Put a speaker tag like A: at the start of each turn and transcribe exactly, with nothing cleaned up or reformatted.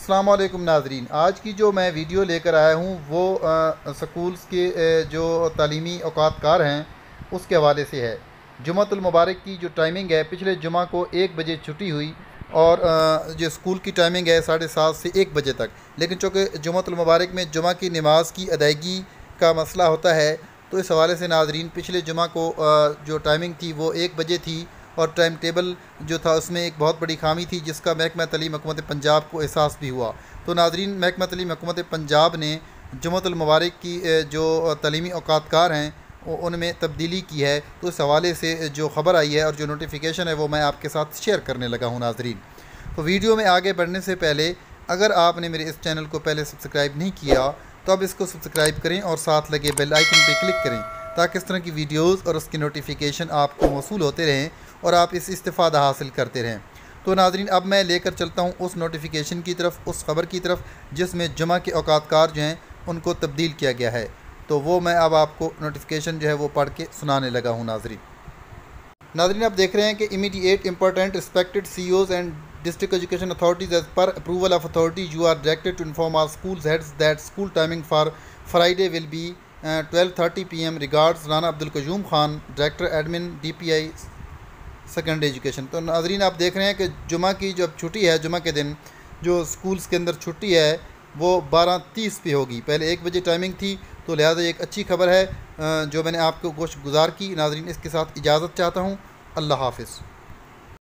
A: अस्सलाम वालेकुम नाज़रीन, आज की जो मैं वीडियो लेकर आया हूँ वो स्कूल्स के अ, जो तालीमी औकात कार हैं उसके हवाले से है। जुम्मतुल मुबारक की जो टाइमिंग है, पिछले जुमा को एक बजे छुट्टी हुई और अ, जो स्कूल की टाइमिंग है साढ़े सात से एक बजे तक। लेकिन चूँकि जुम्मतुल मुबारक में जुमा की नमाज की अदायगी का मसला होता है, तो इस हवाले से नाज़रीन पिछले जुमा को अ, जो टाइमिंग थी वो एक बजे थी और टाइम टेबल जो था उसमें एक बहुत बड़ी खामी थी, जिसका महकमा तालीम हुकूमत पंजाब को एहसास भी हुआ। तो नाज़रीन, महकमा तालीम हुकूमत पंजाब ने जुम्मतुल मुबारक की जो तालीमी औकात कार हैं उनमें तब्दीली की है। तो इस हवाले से जो ख़बर आई है और जो नोटिफिकेशन है वो मैं आपके साथ शेयर करने लगा हूँ नाज़रीन। तो वीडियो में आगे बढ़ने से पहले अगर आपने मेरे इस चैनल को पहले सब्सक्राइब नहीं किया तो अब इसको सब्सक्राइब करें और साथ लगे बेल आइकन पर क्लिक करें, ताकि इस तरह की वीडियोज़ और उसकी नोटिफिकेशन आपको मौसूल होते रहें और आप इस इस्तिफ़ादा हासिल करते रहें। तो नाज़रीन, अब मैं लेकर चलता हूँ उस नोटिफिकेशन की तरफ, उस ख़बर की तरफ जिसमें जुमा के औकात कार जो हैं उनको तब्दील किया गया है। तो वो मैं अब आपको नोटिफिकेशन जो है वो पढ़ के सुनाने लगा हूँ नाज़रीन। नाज़रीन, आप देख रहे हैं कि immediate important respected CEOs and district education authorities as per approval of authority you are directed to inform our school heads that school timing for Friday will be twelve thirty P M. Regards Rana Abdul Qayyum Khan, director admin D P I secondary education. तो नाज़रीन, आप देख रहे हैं कि जुमा की जब छुट्टी है, जुमा के दिन जो स्कूल्स के अंदर छुट्टी है वो बारह तीस पे होगी। पहले एक बजे टाइमिंग थी, तो लिहाजा एक अच्छी खबर है जो मैंने आपको गोश गुजार की। नाज़रीन, इसके साथ इजाज़त चाहता हूँ। अल्लाह हाफ़िज़।